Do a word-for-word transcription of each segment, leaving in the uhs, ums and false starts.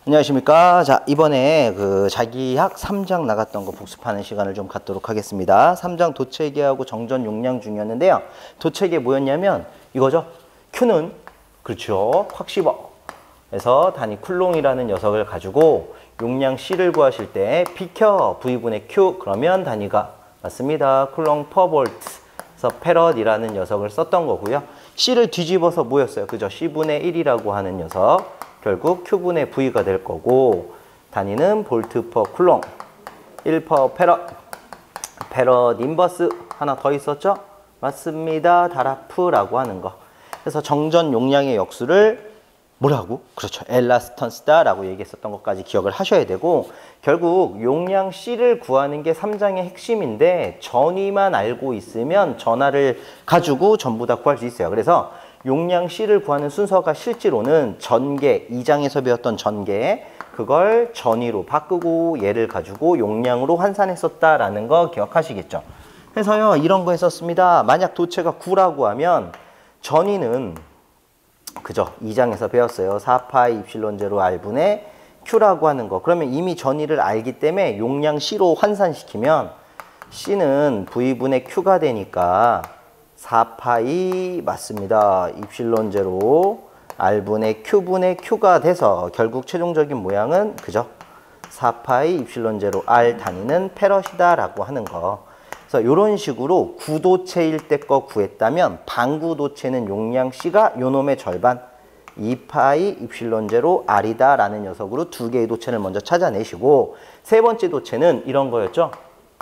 안녕하십니까. 자, 이번에 그 자기학 삼 장 나갔던 거 복습하는 시간을 좀 갖도록 하겠습니다. 삼 장 도체계하고 정전 용량 중이었는데요. 도체계 뭐였냐면 이거죠. Q는 그렇죠. 콱 씹어. 그래서 단위 쿨롱이라는 녀석을 가지고 용량 C를 구하실 때 비켜 V분의 Q 그러면 단위가 맞습니다. 쿨롱 퍼 볼트. 그래서 페럿이라는 녀석을 썼던 거고요. C를 뒤집어서 뭐였어요? 그죠? C분의 일이라고 하는 녀석. 결국 Q분의 V가 될 거고 단위는 볼트 퍼 쿨롱 일 퍼 페럿 페럿 인버스 하나 더 있었죠? 맞습니다. 다라프라고 하는 거. 그래서 정전 용량의 역수를 뭐라고? 그렇죠. 엘라스턴스다 라고 얘기했었던 것까지 기억을 하셔야 되고 결국 용량 C를 구하는 게 삼 장의 핵심인데 전위만 알고 있으면 전하를 가지고 전부 다 구할 수 있어요. 그래서 용량 C를 구하는 순서가 실제로는 전개, 이 장에서 배웠던 전개 그걸 전위로 바꾸고 얘를 가지고 용량으로 환산했었다라는 거 기억하시겠죠. 그래서요 이런 거 했었습니다. 만약 도체가 구라고 하면 전위는 그죠? 이 장에서 배웠어요. 사 파이 입실론 제로 R분의 Q라고 하는 거. 그러면 이미 전위를 알기 때문에 용량 C로 환산시키면 C는 V분의 Q가 되니까 사 파이 맞습니다. 입실론 제로 R분의 Q분의 Q가 돼서 결국 최종적인 모양은 그죠? 사 파이 입실론 제로 R 단위는 페럿이다 라고 하는 거. 그래서 이런 식으로 구도체일 때 거 구했다면 반구도체는 용량 C가 요놈의 절반 이 파이 입실론 제로 R이다 라는 녀석으로 두 개의 도체를 먼저 찾아내시고 세 번째 도체는 이런 거였죠.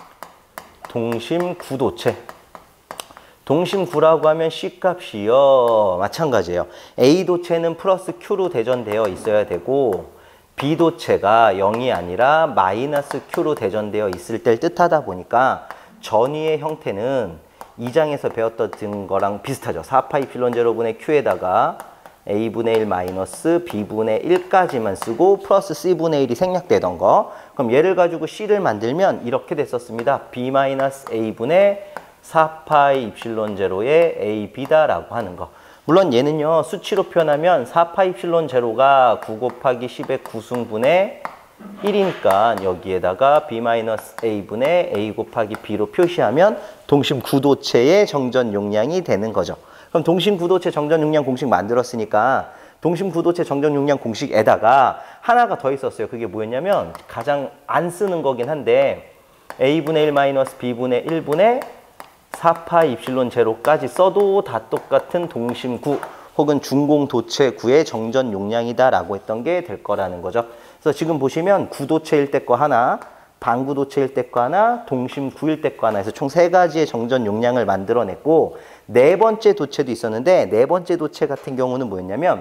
동심 구도체. 동심 구라고 하면 C 값이요. 마찬가지예요. A 도체는 플러스 Q로 대전되어 있어야 되고 B 도체가 영이 아니라 마이너스 Q로 대전되어 있을 때를 뜻하다 보니까 전위의 형태는 이 장에서 배웠던 거랑 비슷하죠. 사 파이 입실론 제로분의 Q에다가 A분의 일 마이너스 B분의 일까지만 쓰고 플러스 C분의 일이 생략되던 거. 그럼 얘를 가지고 C를 만들면 이렇게 됐었습니다. B 마이너스 A분의 사 파이 입실론 제로의 에이 비다라고 하는 거. 물론 얘는요 수치로 표현하면 사 파이 입실론 제로가 구 곱하기 십의 구승분의 일이니까 여기에다가 B 마이너스 A분의 A 곱하기 B로 표시하면 동심 구도체의 정전 용량이 되는 거죠. 그럼 동심 구도체 정전 용량 공식 만들었으니까 동심 구도체 정전 용량 공식에다가 하나가 더 있었어요. 그게 뭐였냐면 가장 안 쓰는 거긴 한데 A분의 일 마이너스 B분의 일분의 사 파이 입실론 제로까지 써도 다 똑같은 동심구 혹은 중공도체구의 정전 용량이다 라고 했던 게 될 거라는 거죠. 그래서 지금 보시면 구도체일 때 거 하나, 반구도체일 때 거 하나, 동심구일 때 거 하나 해서 총 세 가지의 정전 용량을 만들어냈고 네 번째 도체도 있었는데 네 번째 도체 같은 경우는 뭐였냐면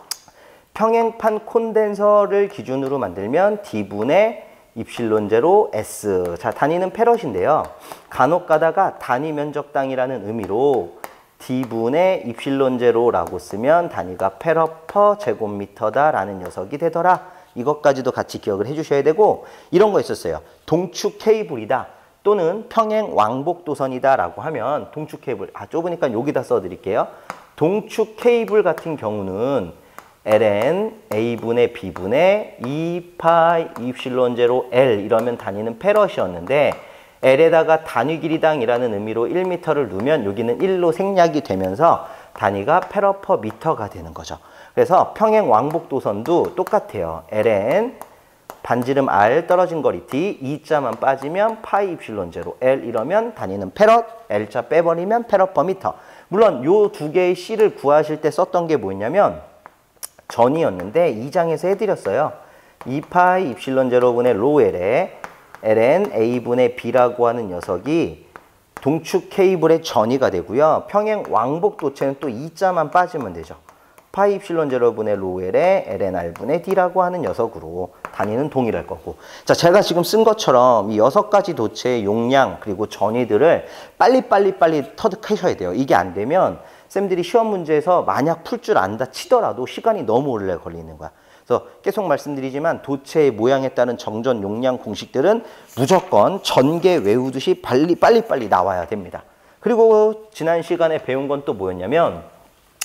평행판 콘덴서를 기준으로 만들면 D분의 입실론 제로 S. 자, 단위는 페럿인데요. 간혹 가다가 단위 면적당이라는 의미로 D분의 입실론 제로라고 쓰면 단위가 페럿 퍼 제곱미터다 라는 녀석이 되더라. 이것까지도 같이 기억을 해주셔야 되고 이런 거 있었어요. 동축 케이블이다 또는 평행 왕복 도선이다 라고 하면 동축 케이블, 아 좁으니까 여기다 써드릴게요. 동축 케이블 같은 경우는 엘엔 A분의 B분의 이 파이 입실론 제로 L 이러면 단위는 페럿이었는데 L에다가 단위 길이당이라는 의미로 일 미터를 넣으면 여기는 일로 생략이 되면서 단위가 페럿 퍼 미터가 되는 거죠. 그래서 평행 왕복 도선도 똑같아요. 엘엔 반지름 R 떨어진 거리 D 이 자만 빠지면 파이 입실론 제로 L 이러면 단위는 페럿 L자 빼버리면 페럿 퍼 미터. 물론 요 두 개의 C를 구하실 때 썼던 게 뭐였냐면 전이었는데 이 장에서 해드렸어요. 이 파이 입실론 제로분의 로 L에 엘엔 A분의 B라고 하는 녀석이 동축 케이블의 전위가 되고요. 평행 왕복 도체는 또 이 자만 빠지면 되죠. 파이 입실론 제로분의 로 L에 엘엔 R분의 D라고 하는 녀석으로 단위는 동일할 거고. 자, 제가 지금 쓴 것처럼 이 여섯 가지 도체의 용량 그리고 전위들을 빨리빨리 빨리 터득하셔야 돼요. 이게 안 되면 쌤들이 시험 문제에서 만약 풀 줄 안다 치더라도 시간이 너무 오래 걸리는 거야. 그래서 계속 말씀드리지만 도체의 모양에 따른 정전 용량 공식들은 무조건 전개 외우듯이 빨리 빨리 빨리 나와야 됩니다. 그리고 지난 시간에 배운 건 또 뭐였냐면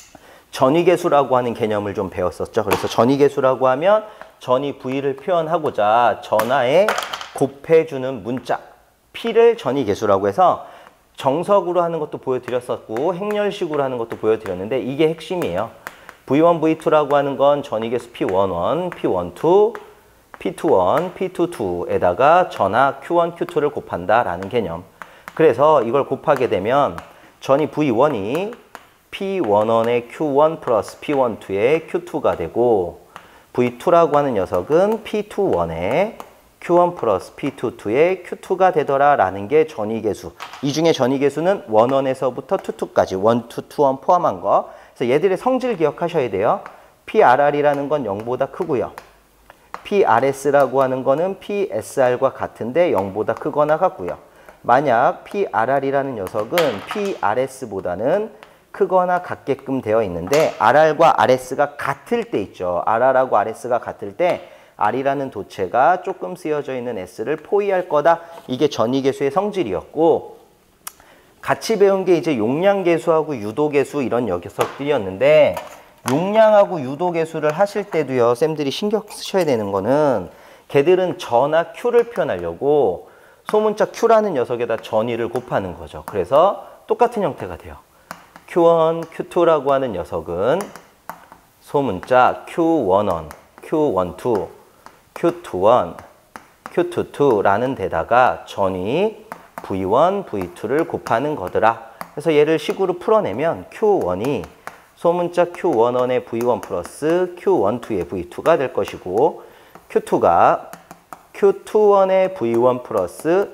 전위계수라고 하는 개념을 좀 배웠었죠. 그래서 전위계수라고 하면 전위 V를 표현하고자 전하에 곱해주는 문자 P를 전위계수라고 해서 정석으로 하는 것도 보여드렸었고 행렬식으로 하는 것도 보여드렸는데 이게 핵심이에요. 브이 원, 브이 투라고 하는 건 전위계수 피 원 원, 피 원 투, 피 투 원, 피 투 투에다가 전하 큐 원, 큐 투를 곱한다라는 개념. 그래서 이걸 곱하게 되면 전위 브이 원이 피 원 원의 큐 원 플러스 피 원 투의 큐 투가 되고 브이 투라고 하는 녀석은 피 투 원의 큐 원 플러스 피 투 투의 큐 투가 되더라라는 게 전위계수. 이 중에 전위계수는 일 원에서부터 이 투까지 일, 이, 이 원 포함한 거. 그래서 얘들의 성질 기억하셔야 돼요. 피 알 알이라는 건 영보다 크고요. 피 알 에스라고 하는 거는 피 에스 알과 같은데 영보다 크거나 같고요. 만약 피 알 알이라는 녀석은 피 알 에스보다는 크거나 같게끔 되어 있는데 알 알과 알 에스가 같을 때 있죠. 알 알하고 알 에스가 같을 때 R이라는 도체가 조금 쓰여져 있는 S를 포위할 거다. 이게 전위계수의 성질이었고 같이 배운 게 이제 용량계수하고 유도계수 이런 녀석들이었는데 용량하고 유도계수를 하실 때도요. 쌤들이 신경 쓰셔야 되는 거는 걔들은 전하 Q를 표현하려고 소문자 Q라는 녀석에다 전위를 곱하는 거죠. 그래서 똑같은 형태가 돼요. 큐 원, 큐 투라고 하는 녀석은 소문자 큐 원 원, 큐 원 투, 큐 투 원, 큐 투 투라는 데다가 전위 브이 원, 브이 투를 곱하는 거더라. 그래서 얘를 식으로 풀어내면 큐 원이 소문자 큐 원 원의 브이 원 플러스 큐 원 투의 브이 투가 될 것이고 큐 투가 큐 투 원의 브이 원 플러스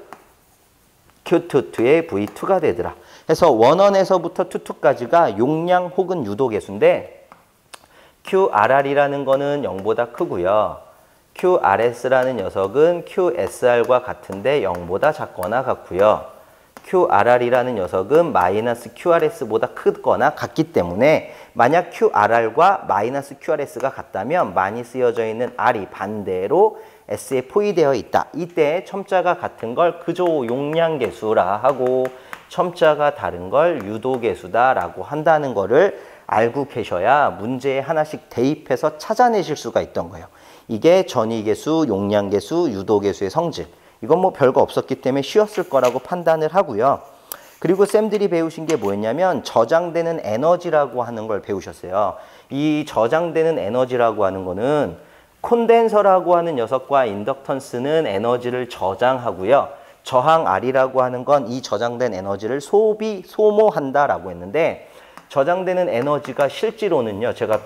큐 투 투의 브이 투가 되더라. 그래서 일 원에서부터 이 투까지가 용량 혹은 유도계수인데 큐 알 알이라는 거는 영보다 크고요. 큐 알 에스라는 녀석은 큐 에스 알과 같은데 영보다 작거나 같고요. 큐 알 알이라는 녀석은 마이너스 큐 알 에스보다 크거나 같기 때문에 만약 큐 알 알과 마이너스 큐 알 에스가 같다면 많이 쓰여져 있는 R이 반대로 S에 포위되어 있다. 이때 첨자가 같은 걸 그저 용량계수라 하고 첨자가 다른 걸 유도계수다라고 한다는 거를 알고 계셔야 문제에 하나씩 대입해서 찾아내실 수가 있던 거예요. 이게 전위계수, 용량계수, 유도계수의 성질. 이건 뭐 별거 없었기 때문에 쉬웠을 거라고 판단을 하고요. 그리고 쌤들이 배우신 게 뭐였냐면 저장되는 에너지라고 하는 걸 배우셨어요. 이 저장되는 에너지라고 하는 거는 콘덴서라고 하는 녀석과 인덕턴스는 에너지를 저장하고요. 저항 R이라고 하는 건 이 저장된 에너지를 소비, 소모한다라고 했는데 저장되는 에너지가 실제로는요. 제가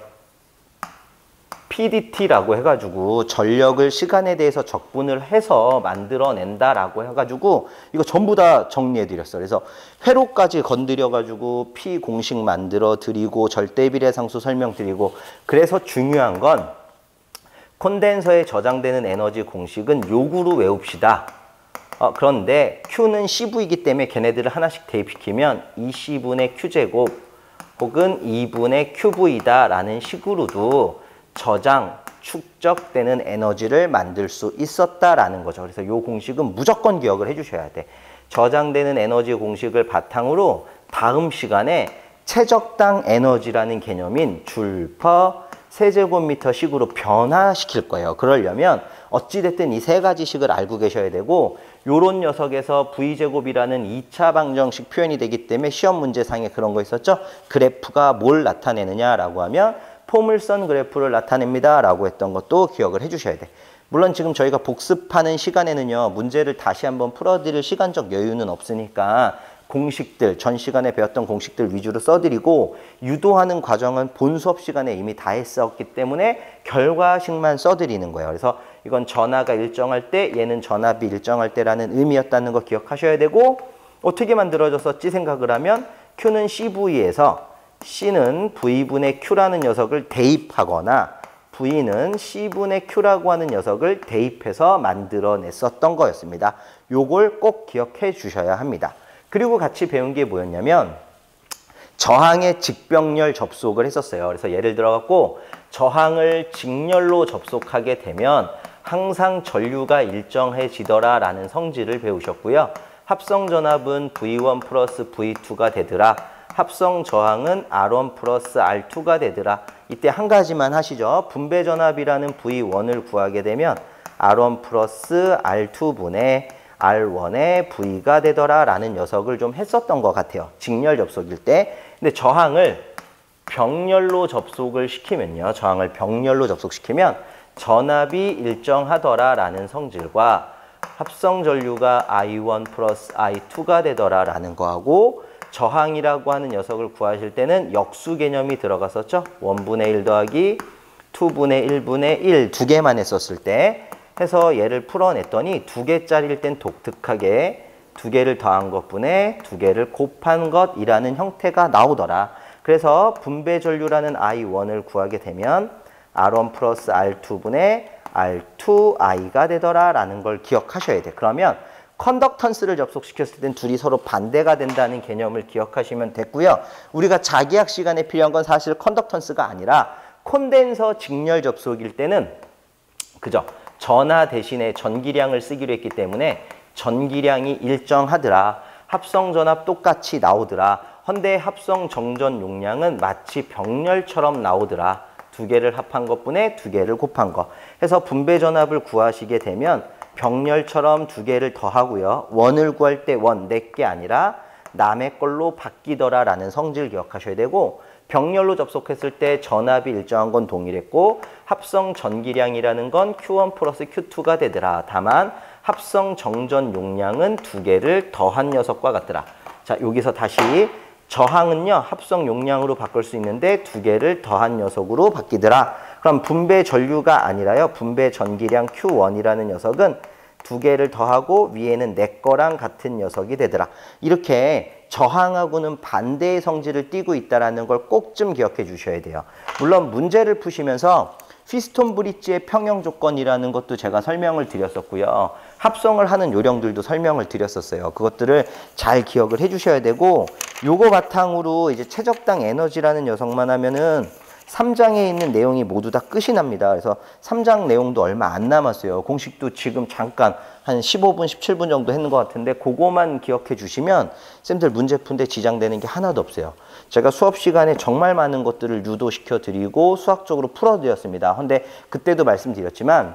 피 디 티라고 해가지고 전력을 시간에 대해서 적분을 해서 만들어낸다라고 해가지고 이거 전부 다 정리해드렸어요. 그래서 회로까지 건드려가지고 P 공식 만들어드리고 절대비례상수 설명드리고 그래서 중요한 건 콘덴서에 저장되는 에너지 공식은 요구로 외웁시다. 어, 그런데 Q는 씨브이이기 때문에 걔네들을 하나씩 대입시키면 이 씨분의 Q제곱 혹은 이분의 큐브이다라는 식으로도 저장, 축적되는 에너지를 만들 수 있었다라는 거죠. 그래서 이 공식은 무조건 기억을 해주셔야 돼. 저장되는 에너지 공식을 바탕으로 다음 시간에 최적당 에너지라는 개념인 줄 퍼 세제곱미터 식으로 변화시킬 거예요. 그러려면 어찌됐든 이 세 가지 식을 알고 계셔야 되고 요런 녀석에서 V제곱이라는 이 차 방정식 표현이 되기 때문에 시험 문제상에 그런 거 있었죠. 그래프가 뭘 나타내느냐라고 하면 포물선 그래프를 나타냅니다 라고 했던 것도 기억을 해주셔야 돼. 물론 지금 저희가 복습하는 시간에는요. 문제를 다시 한번 풀어드릴 시간적 여유는 없으니까 공식들, 전 시간에 배웠던 공식들 위주로 써드리고 유도하는 과정은 본 수업 시간에 이미 다 했었기 때문에 결과식만 써드리는 거예요. 그래서 이건 전하가 일정할 때 얘는 전압이 일정할 때라는 의미였다는 거 기억하셔야 되고 어떻게 만들어졌었지 생각을 하면 Q는 씨브이에서 C는 V분의 Q라는 녀석을 대입하거나 V는 C분의 Q라고 하는 녀석을 대입해서 만들어냈었던 거였습니다. 요걸 꼭 기억해 주셔야 합니다. 그리고 같이 배운 게 뭐였냐면 저항의 직병렬 접속을 했었어요. 그래서 예를 들어갖고 저항을 직렬로 접속하게 되면 항상 전류가 일정해지더라 라는 성질을 배우셨고요. 합성전압은 브이 원 플러스 브이 투가 되더라. 합성 저항은 알 원 플러스 알 투가 되더라. 이때 한 가지만 하시죠. 분배 전압이라는 브이 원을 구하게 되면 알 원 플러스 알 투분의 알 원의 V가 되더라 라는 녀석을 좀 했었던 것 같아요. 직렬 접속일 때. 근데 저항을 병렬로 접속을 시키면요. 저항을 병렬로 접속시키면 전압이 일정하더라 라는 성질과 합성 전류가 아이 원 플러스 아이 투가 되더라 라는 거하고 저항이라고 하는 녀석을 구하실 때는 역수 개념이 들어갔었죠. 원분의 일 더하기 이분의 일분의 일 두 개만 했었을 때 해서 얘를 풀어냈더니 두 개짜리일 땐 독특하게 두 개를 더한 것분에 두 개를 곱한 것이라는 형태가 나오더라. 그래서 분배 전류라는 아이 원을 구하게 되면 알 원 플러스 알 투분의 알 투 아이가 되더라 라는 걸 기억하셔야 돼. 그러면 컨덕턴스를 접속시켰을 땐 둘이 서로 반대가 된다는 개념을 기억하시면 됐고요. 우리가 자기학 시간에 필요한 건 사실 컨덕턴스가 아니라 콘덴서 직렬 접속일 때는 그죠? 전하 대신에 전기량을 쓰기로 했기 때문에 전기량이 일정하더라. 합성 전압 똑같이 나오더라. 헌데 합성 정전 용량은 마치 병렬처럼 나오더라. 두 개를 합한 것분에 두 개를 곱한 거. 해서 분배 전압을 구하시게 되면 병렬처럼 두 개를 더하고요. 원을 구할 때 원, 내게 아니라 남의 걸로 바뀌더라 라는 성질 기억하셔야 되고 병렬로 접속했을 때 전압이 일정한 건 동일했고 합성 전기량이라는 건 큐 원 플러스 큐 투가 되더라. 다만 합성 정전 용량은 두 개를 더한 녀석과 같더라. 자, 여기서 다시 저항은요. 합성 용량으로 바꿀 수 있는데 두 개를 더한 녀석으로 바뀌더라. 그럼 분배 전류가 아니라요. 분배 전기량 큐 원이라는 녀석은 두 개를 더하고 위에는 내 거랑 같은 녀석이 되더라. 이렇게 저항하고는 반대의 성질을 띠고 있다는 걸 꼭 좀 기억해 주셔야 돼요. 물론 문제를 푸시면서 피스톤 브릿지의 평형 조건이라는 것도 제가 설명을 드렸었고요. 합성을 하는 요령들도 설명을 드렸었어요. 그것들을 잘 기억을 해 주셔야 되고 요거 바탕으로 이제 최적당 에너지라는 녀석만 하면은 삼 장에 있는 내용이 모두 다 끝이 납니다. 그래서 삼 장 내용도 얼마 안 남았어요. 공식도 지금 잠깐 한 십오 분, 십칠 분 정도 했는 것 같은데 그거만 기억해 주시면 쌤들 문제 푼데 지장되는 게 하나도 없어요. 제가 수업 시간에 정말 많은 것들을 유도시켜 드리고 수학적으로 풀어드렸습니다. 근데 그때도 말씀드렸지만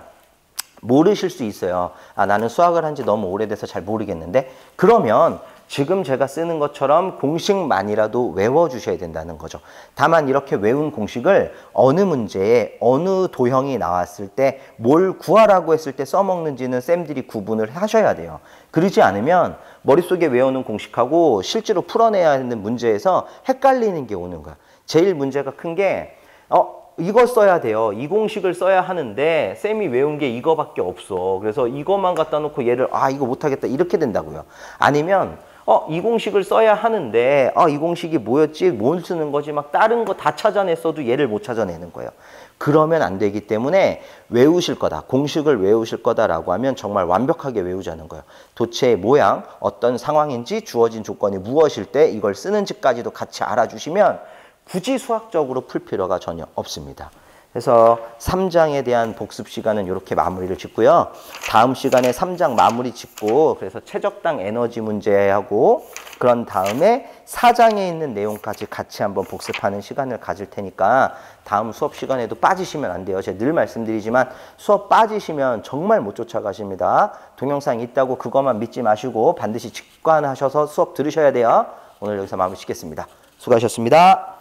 모르실 수 있어요. 아, 나는 수학을 한 지 너무 오래돼서 잘 모르겠는데 그러면 지금 제가 쓰는 것처럼 공식만이라도 외워주셔야 된다는 거죠. 다만 이렇게 외운 공식을 어느 문제에 어느 도형이 나왔을 때 뭘 구하라고 했을 때 써먹는지는 쌤들이 구분을 하셔야 돼요. 그러지 않으면 머릿속에 외우는 공식하고 실제로 풀어내야 하는 문제에서 헷갈리는 게 오는 거야. 제일 문제가 큰 게 어, 이거 써야 돼요. 이 공식을 써야 하는데 쌤이 외운 게 이거밖에 없어. 그래서 이것만 갖다 놓고 얘를 아 이거 못하겠다 이렇게 된다고요. 아니면 어, 이 공식을 써야 하는데 어, 이 공식이 뭐였지? 뭘 쓰는 거지? 막 다른 거 다 찾아냈어도 얘를 못 찾아내는 거예요. 그러면 안 되기 때문에 외우실 거다. 공식을 외우실 거다라고 하면 정말 완벽하게 외우자는 거예요. 도체의 모양, 어떤 상황인지 주어진 조건이 무엇일 때 이걸 쓰는지까지도 같이 알아주시면 굳이 수학적으로 풀 필요가 전혀 없습니다. 그래서 삼 장에 대한 복습 시간은 이렇게 마무리를 짓고요. 다음 시간에 삼 장 마무리 짓고 그래서 최적당 에너지 문제하고 그런 다음에 사 장에 있는 내용까지 같이 한번 복습하는 시간을 가질 테니까 다음 수업 시간에도 빠지시면 안 돼요. 제가 늘 말씀드리지만 수업 빠지시면 정말 못 쫓아가십니다. 동영상 있다고 그것만 믿지 마시고 반드시 직관하셔서 수업 들으셔야 돼요. 오늘 여기서 마무리 짓겠습니다. 수고하셨습니다.